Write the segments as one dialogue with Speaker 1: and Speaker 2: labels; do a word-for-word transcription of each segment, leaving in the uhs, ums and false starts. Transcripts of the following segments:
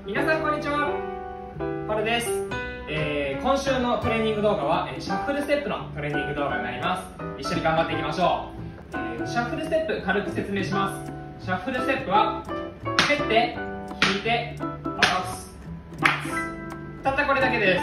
Speaker 1: 皆さんこんにちは、パルです。えー、今週のトレーニング動画は、えー、シャッフルステップのトレーニング動画になります。一緒に頑張っていきましょう。えー、シャッフルステップ軽く説明します。シャッフルステップは蹴って引いて下ろす待つ、たったこれだけです。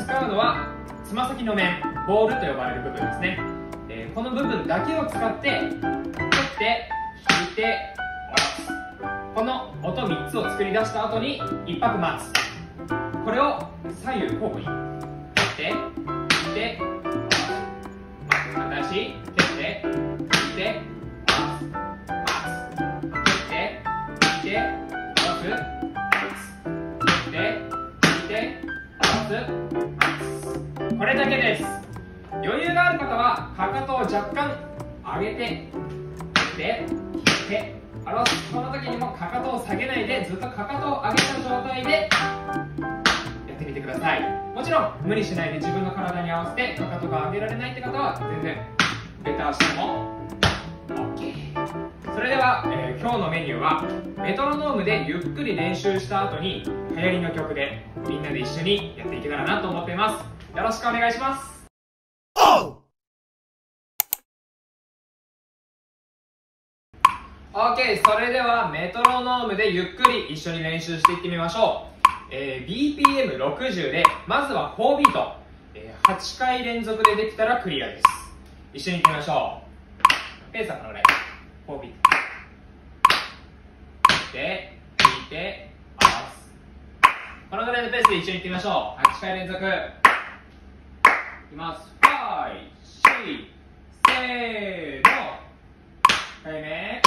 Speaker 1: 使うのはつま先の面、ボールと呼ばれる部分ですね。えー、この部分だけを使って蹴って引いて下ろす、この音みっつを作り出した後にいっぱく待つ。これを左右交互に蹴って引いて下ろす、反対足蹴って引いて下ろす、待つ、蹴って引いて下ろす、待つ、蹴って引いて下ろす、待つ。これだけです。余裕がある方はかかとを若干上げて蹴って引いて下ろす。この時にもかかとを下げないでずっとかかとを上げた状態でやってみてください。もちろん無理しないで自分の体に合わせてかかとが上げられないって方は全然ベタ足でも OK。 それでは、えー、今日のメニューはメトロノームでゆっくり練習した後に流行りの曲でみんなで一緒にやっていけたらなと思っています。よろしくお願いします。OK、それではメトロノームでゆっくり一緒に練習していってみましょう。えー、ビーピーエムろくじゅう でまずはフォービート、えー、はちかい連続でできたらクリアです。一緒にいってみましょう。ペースはこのぐらい。フォービートで引いて下ろす、このぐらいのペースで一緒にいってみましょう。はちかい連続いきます。ご、よん、せーの。いっかいめ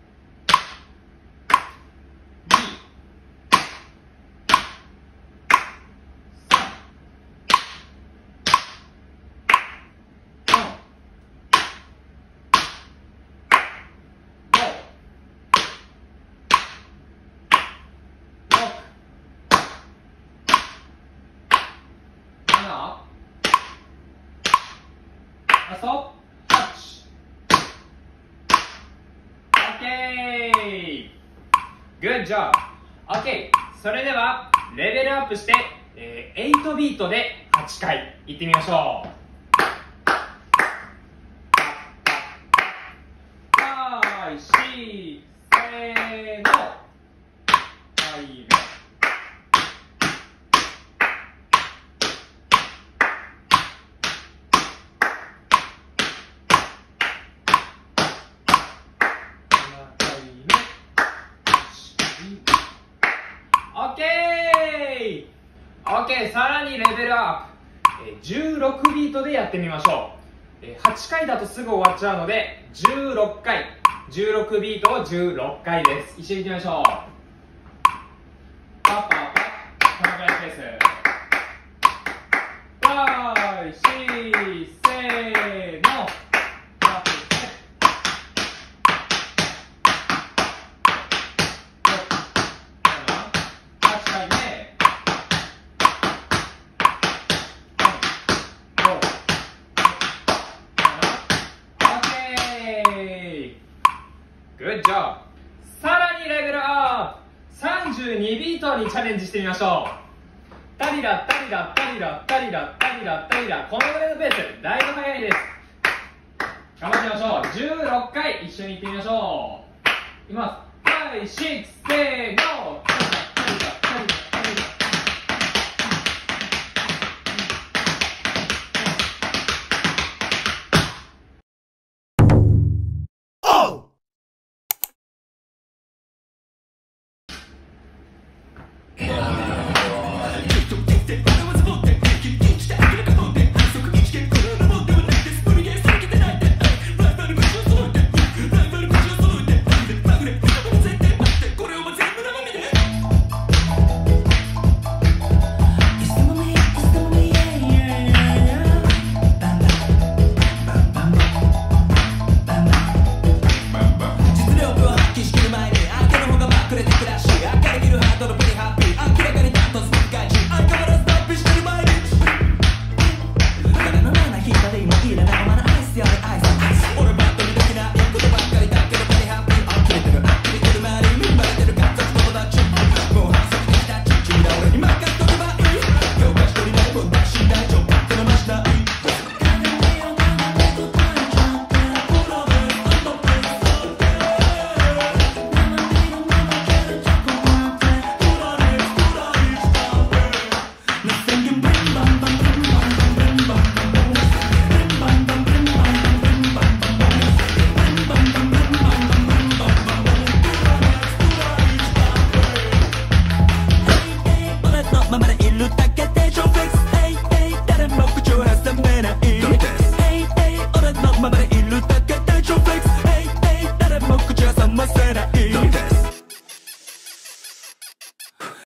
Speaker 1: ラストはち。 OK、 Good job。 OK、 それではレベルアップして、えー、はちビートではちかいいってみましょう。ご、よん、せーの。はいOK、さらにレベルアップ、えー、じゅうろくビートでやってみましょう。えー、はちかいだとすぐ終わっちゃうのでじゅうろっかい、じゅうろくビートをじゅうろっかいです。一緒にいってみましょう。パッパッパッ、このぐらいのペース。ご、よん、せーの。Good job。 さらにレベルアップ、さんじゅうにビートにチャレンジしてみましょう。タリラタリラタリラタリラタリラタリラ、このぐらいのペース、だいぶ速いです。頑張ってみましょう。じゅうろっかい一緒にいってみましょう。いきます。ご、よん、せーの。